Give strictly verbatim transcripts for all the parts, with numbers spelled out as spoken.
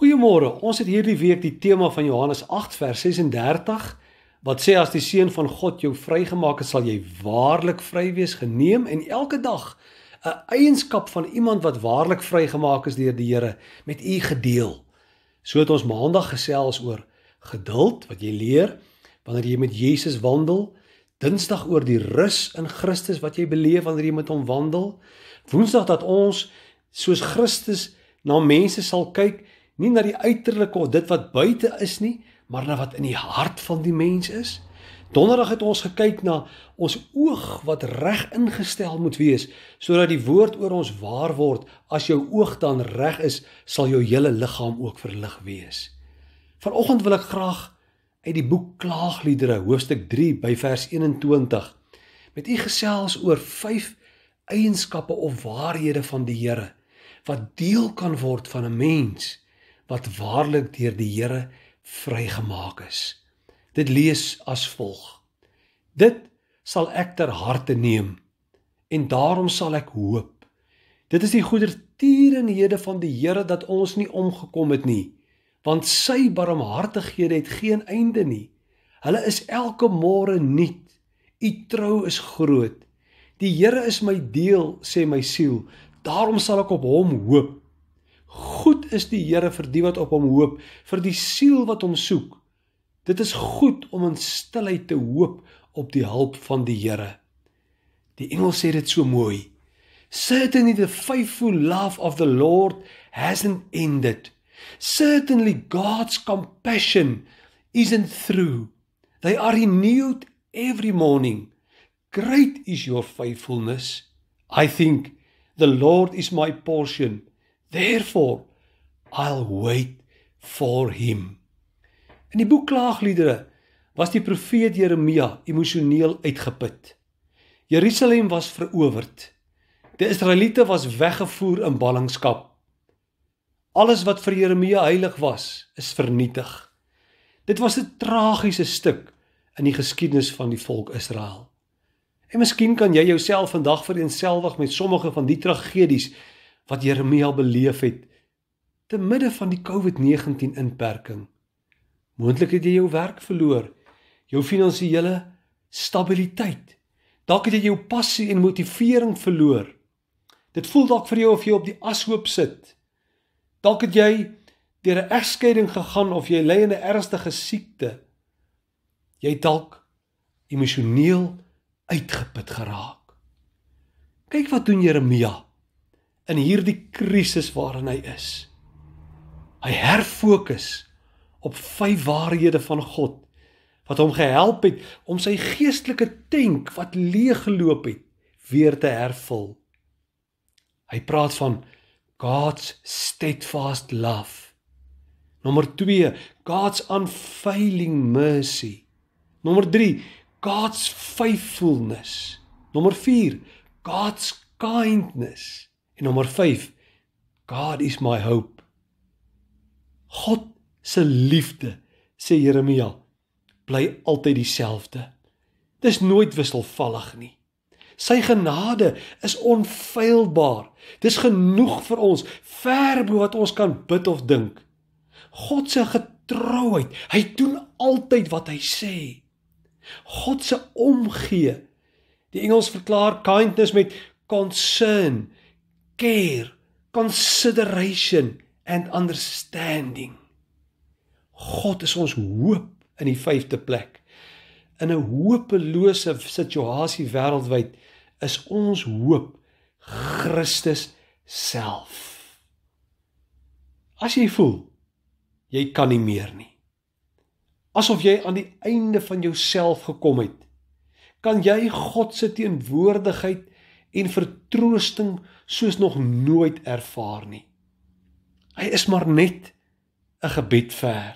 Goeiemôre, ons het hierdie week die tema van Johannes agt vers ses en dertig, wat sê as die Seun van God jou vrygemaak het, sal jy waarlik vry wees, geneem en elke dag 'n eienskap van iemand wat waarlik vrygemaak is deur die Here met u gedeel. So het ons maandag gesels oor geduld, wat jy leer wanneer jy met Jesus wandel, Dinsdag oor die rus in Christus wat jy beleef wanneer jy met hom wandel, Woensdag dat ons soos Christus na mense sal kyk, nie na die uiterlike of dit wat buite is nie, maar na wat in die hart van die mens is. Donderdag het ons gekyk na ons oog wat reg ingestel moet wees, sodat die woord oor ons waar word. As jou oog dan reg is, sal jou hele liggaam ook verlig wees. Vanoggend wil ek graag uit die boek Klaagliedere, hoofstuk drie by vers eenentwintig, met u gesels oor vyf eienskappe of waarhede van die Here, wat deel kan word van 'n mens, wat waarlik deur die Here vrygemaak is. Dit lees as volg: Dit sal ek ter harte neem, en daarom sal ek hoop. Dit is die goedertierenhede van die Here dat ons nie omgekom het nie, want sy barmhartighede het geen einde nie. Hulle is elke môre nuut. U trou is groot. Die Here is my deel, sê my siel, daarom sal ek op hom hoop. Goed is die Here vir die wat op hom hoop, vir die siel wat hom soek. Dit is goed om in stilheid te hoop op die hulp van die Here. Die engel sê dit so mooi. Certainly the faithful love of the Lord hasn't ended. Certainly God's compassion isn't through. They are renewed every morning. Great is your faithfulness. I think the Lord is my portion. Therefore, I'll wait for him. In die boek Klaagliedere was die profeet Jeremia emosioneel uitgeput. Jerusalem was verowerd. Die Israeliete was weggevoer in ballingskap. Alles wat vir Jeremia heilig was, is vernietig. Dit was 'n tragiese stuk in die geskiedenis van die volk Israel. En miskien kan jy jouself vandag vereenselwig met sommige van die tragedies wat Jeremia beleef het, te midde van die COVID negentien inperking. Moontlik het jy jou werk verloor, jou finansiële stabiliteit. Dalk het jy jou passie en motivering verloor. Dit voel dalk vir jou of jy op die ashoop sit. Dalk het jy deur 'n egskeiding gegaan of jy ly in 'n ernstige siekte. Jy het dalk emosioneel uitgeput geraak. Kyk wat doen Jeremia in hierdie krisis waarin hy is. Hy herfokus op vyf waarhede van God, wat hom gehelp het om sy geestelike tank wat leeggeloop het, weer te hervul. Hy praat van God's steadfast love. Nommer twee, God's unfailing mercy. Nommer drie, God's faithfulness. Nommer vier, God's kindness. En nommer vyf, God is my hope. God se liefde, sê Jeremia, bly altyd dieselfde. Dis nooit wisselvallig nie. Sy genade is onfeilbaar. Dis genoeg vir ons, ver bo wat ons kan bid of dink. God se getrouheid, hy doen altyd wat hy sê. God se omgee. Die Engels verklaar kindness met concern, care, consideration and understanding. God is ons hoop in die vyfde plek. In 'n hopelose situasie wêreldwyd is ons hoop Christus self. As jy voel, jy kan nie meer nie, asof jy aan die einde van jouself gekom het, kan jy God se teenwoordigheid en vertroosting soos nog nooit ervaar nie. Hy is maar net 'n gebed ver.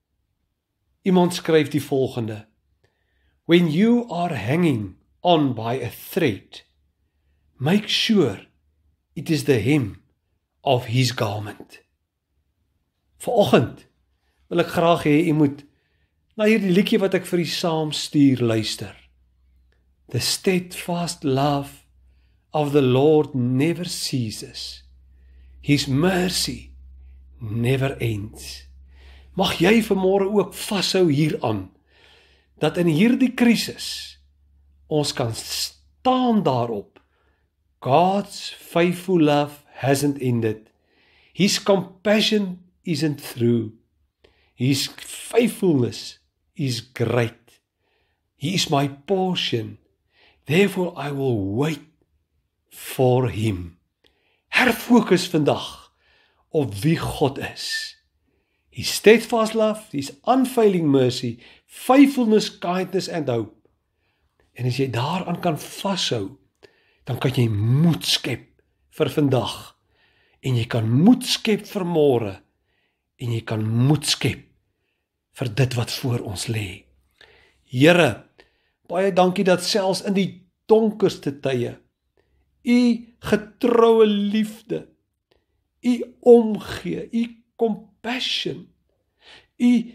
Iemand skryf die volgende: When you are hanging on by a thread, make sure it is the hem of his garment. Vanoggend wil ek graag hê jy moet na hierdie liedjie wat ek vir u saam stuur luister. The steadfast love of the Lord never ceases. His mercy never ends. Mag jy vanmôre ook vashou hieraan, dat in hierdie krisis ons kan staan daarop. God's faithful love hasn't ended. His compassion isn't through. His faithfulness is great. He is my portion. Therefore I will wait for him. Herfokus vandag op wie God is. His steadfast love, his unfailing mercy, faithfulness, kindness and hope. En as jy daaraan kan vashou, dan kan jy moed skep vir vandag. En jy kan moed skep vir môre. En jy kan moed skep vir dit wat voor ons lê. Here, baie dankie dat selfs in die donkerste tye, u getroue liefde, u omgee, u compassion, u,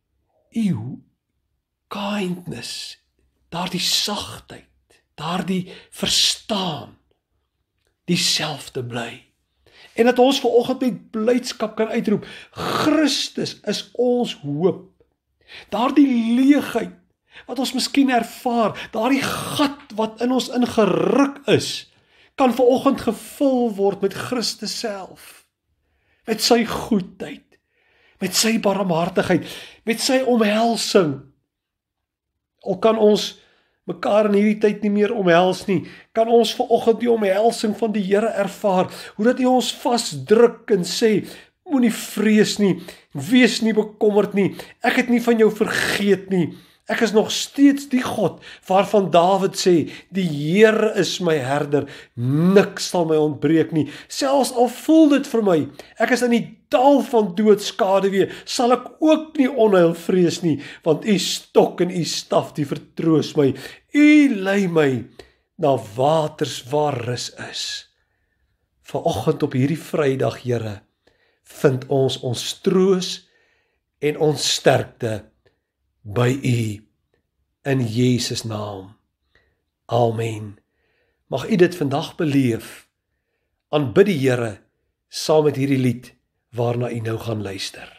u kindness, daardie sagtheid, daardie verstaan, dieselfde bly. En dat ons vanoggend met blydskap kan uitroep, Christus is ons hoop. Daardie leegheid wat ons miskien ervaar, daardie gat wat in ons ingeruk is, kan vanoggend gevul word met Christus self. Met sy goedheid, met sy barmhartigheid, met sy omhelsing. Al kan ons mekaar in hierdie tyd nie meer omhels nie, kan ons vanoggend die omhelsing van die Here ervaar, hoe dat hy ons vasdruk en sê, moenie vrees nie, wees nie bekommerd nie, ek het nie van jou vergeet nie, ek is nog steeds die God, waarvan Dawid sê, die Here is my herder, niks sal my ontbreek nie, selfs al voel dit vir my, ek is in die dal van doodskaduwee, sal ek ook nie onheil vrees nie, want u stok en u staf, die vertroos my, u lei my na waters waar rus is. Vanoggend op hierdie Vrydag, Here, vind ons ons troos en ons sterkte by u, in Jesus naam. Amen. Mag u dit vandag beleef, aanbid die Here, saam met hierdie lied, waarna u nou gaan luister.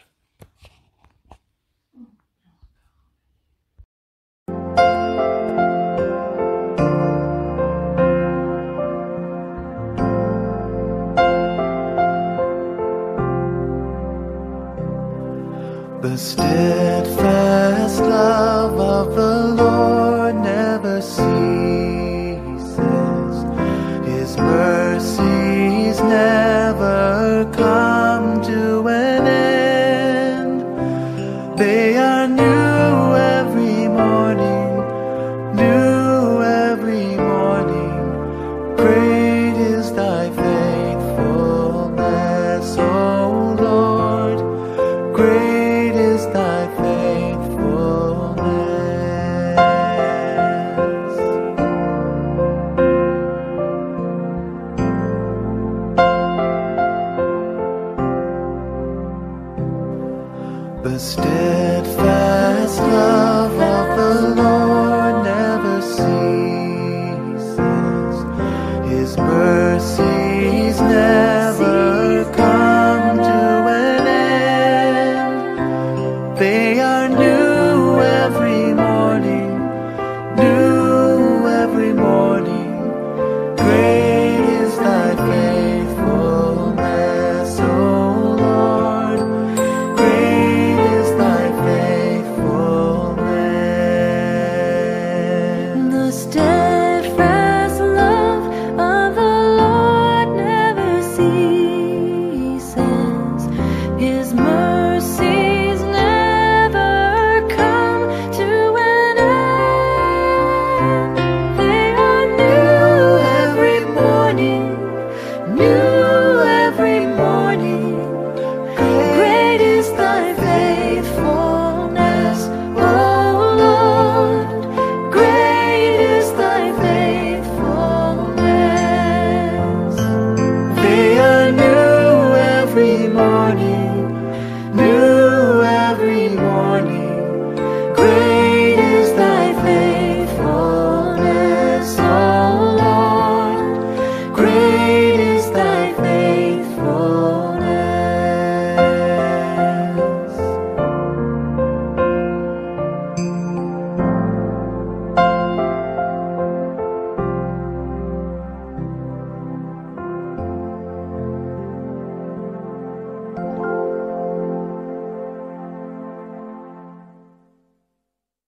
The steadfast love of the Lord never ceases. His mercies never come to an end. They are new every morning, new every morning. Great is thy faithfulness, O Lord. Great thy faithfulness. The steadfast love of the Lord never ceases. His mercies never come to an end. They are new every morning, new every morning. Great is thy faithfulness, O Lord. Great is thy faithfulness. The steadfast love of the Lord never ceases. His mercy morning.